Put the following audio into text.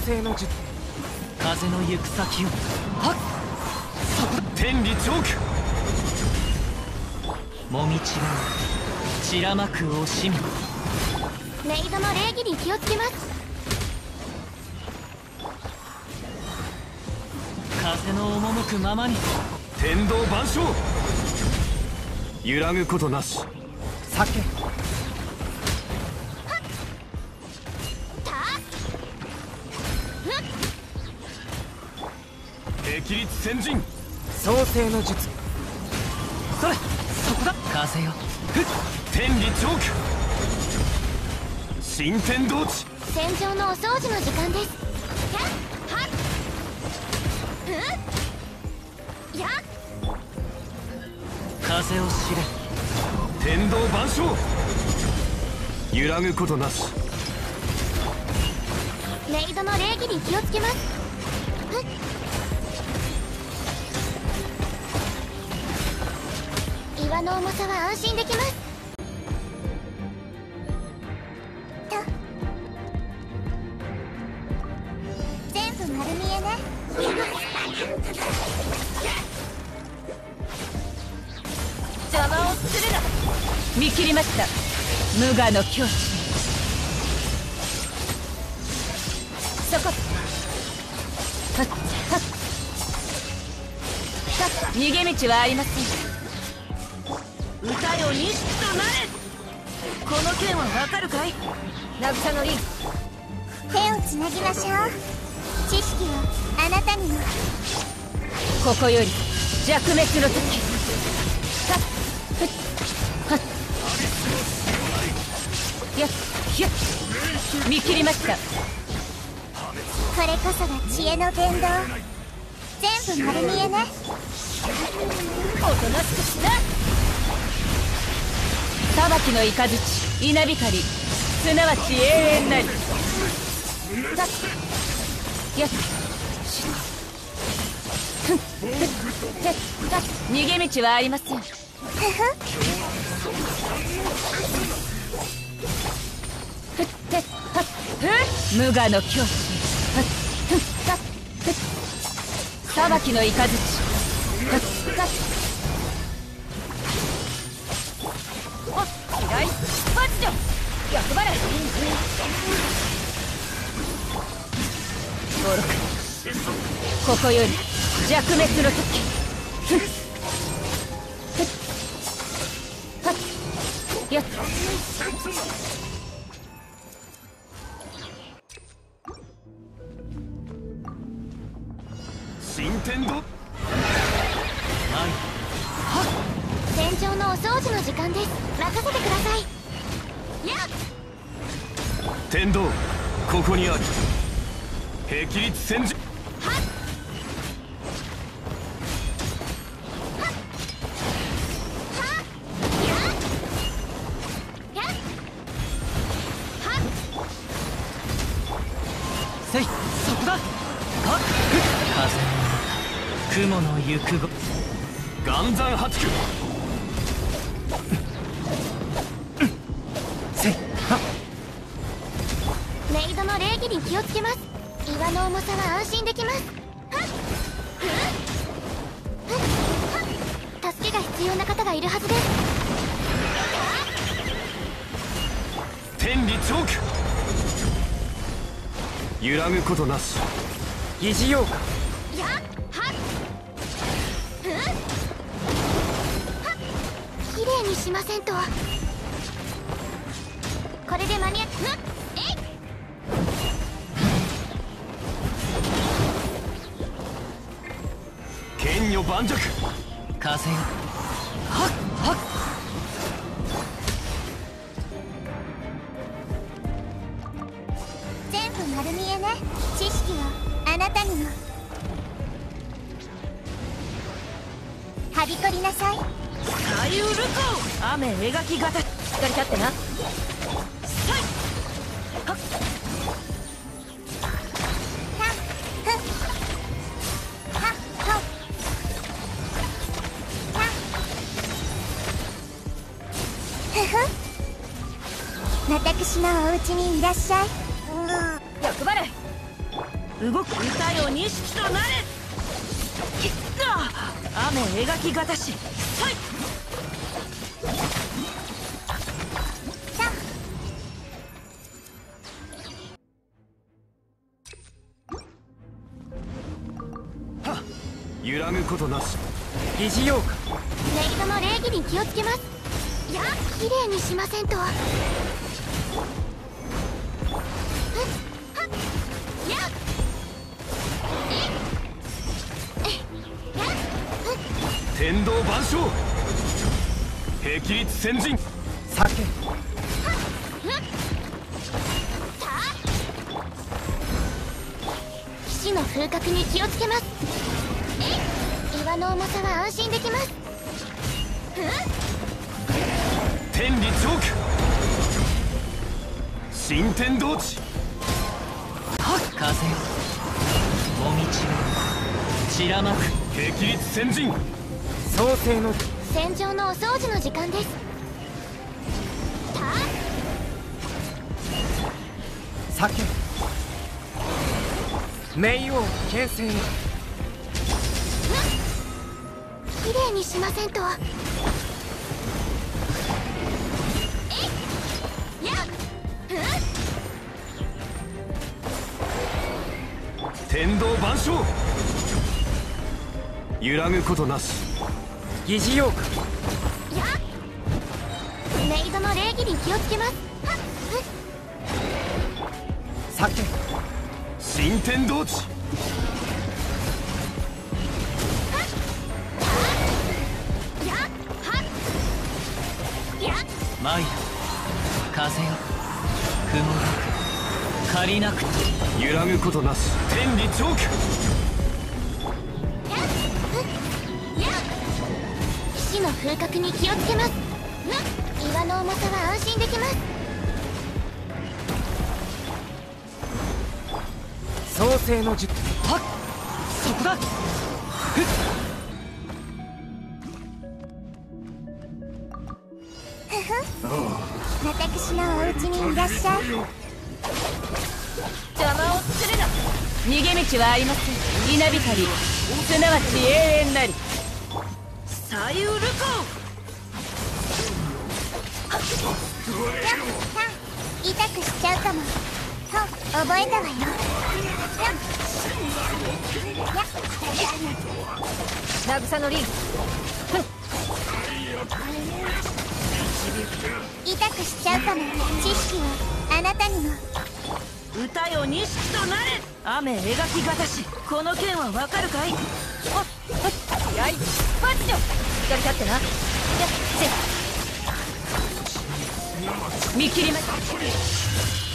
星の術。風の行く先を。はっ、 天理チョーク。 もみ違う散らまく惜しみ。 メイドの礼儀に気をつけます。 風の赴くままに。 天道万象。揺らぐことなし。 酒。 霹靂先陣。 創世の術。それ、そこだ。風よ。 ふっ、天理チョーク。新天道地。 戦場のお掃除の時間です。やっはっ、やっ。 風を知れ。 天道万象。揺らぐことなし。 メイドの礼儀に気をつけます。岩の重さは安心できます。全部丸見えね。邪魔をするな。 見切りました。無我の境地。そこ。はっはっ。逃げ道はありません。 歌よ錦となれ。この剣はわかるかい？ 渚の凛。 手をつなぎましょう。知識をあなたにも。 ここより弱滅の時。はっふっはっ。やっやっ。見切りました。 これこそが知恵の伝道。全部丸見えね。 おとなしくしな。裁きの雷稲光、すなわち永遠なり。たっやっしふんふったっ逃げ道はありません。ふふふってはっふ無我の境地。はっふったっふっ裁きの雷はっふっ大出発じゃ。役払い。五六。ここより弱滅の時。ふっふっはっやっ。 新天道。 戦場のお掃除の時間です。任せてください。やっ。 天道、ここにあり。霹靂戦陣。 はっはっはっやっやっはっ。 せい、そこだ。はっ風の雲の行くご。 岩山八九。 せい、はっ。 メイドの礼儀に気をつけます。岩の重さは安心できます。はっふっはっ。助けが必要な方がいるはずです。 天理チョーク。揺らぐことなし。 疑似ようか。 やっはっふっはっ。きれいにしませんと。これで間に合っえい。 剣女盤石。 風よ。はっはっ。 全部丸見えね。知識をあなたにも。はびこりなさい。 海ウルコ雨描き型。しっかり立ってな。 私のお家にいらっしゃい。 役払い。 動く歌よ錦となれ。きった雨描きがたし。はい。 揺らぐことなし。 疑似ようか。 メイドの礼儀に気をつけます。いや綺麗にしませんと。ふっはっやっ天道万象。霹靂先陣。 酒。 騎士の風格に気をつけます。岩の重さは安心できます。 天理チョーク。新天道地。 風よもみちを散らまく。 霹靂先陣。 創世の戦場のお掃除の時間です。 酒。冥王牽制。 綺麗にしませんと。 天道万象。揺らぐことなし。 疑似ようか。 やっメイドの礼儀に気をつけます。 酒。 新天道地。 マイラ風よ雲が借りなくて。 揺らぐことなし。天理チョーク。 騎士の風格に気をつけます。岩の重さは安心できます。 創世の術。はっそこだ。ふっ私のお家にいらっしゃい。 邪魔をするな。 逃げ道はありません。稲光すなわち永遠なり。 サイウルコ痛くしちゃうかも。と覚えたわよ。 渚のリン。 痛くしちゃうかも。知識をあなたにも。 歌よ錦となれ。雨描きがたし。この剣はわかるかい。やいパッチョ。光立ってな。 見切りました。